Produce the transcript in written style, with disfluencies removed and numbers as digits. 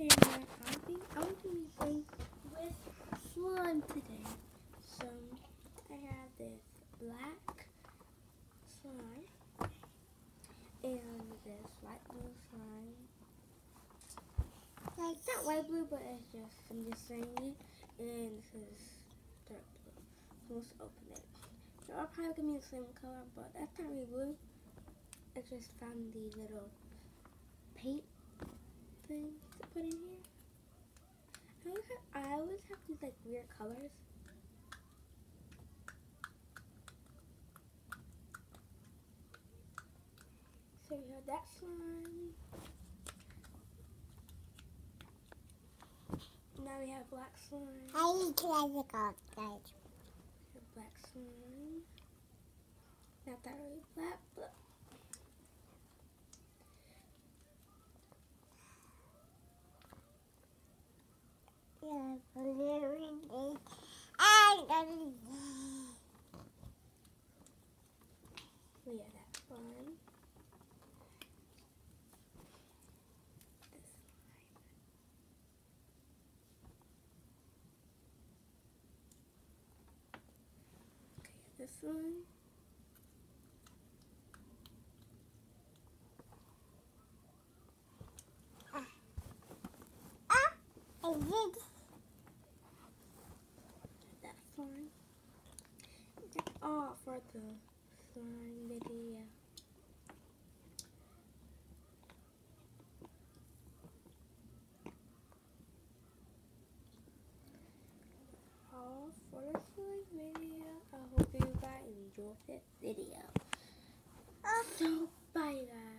And I'm going to be playing with slime today. So I have this black slime and this light blue slime. Like not light blue, but I'm just saying it. And this is dark blue. So let's open it. So I'll probably give me the same color, but that's not really blue. I just found the little paint thing to put in here. I always have these like weird colors. So we have that slime. Now we have black slime. I need to try the color, guys. Black slime. Not that really black, but yeah, we have that slime. This slime. Okay, this one. I did. That slime. That's all for the slime video. All for the slime video. I hope you guys enjoyed this video. So bye guys.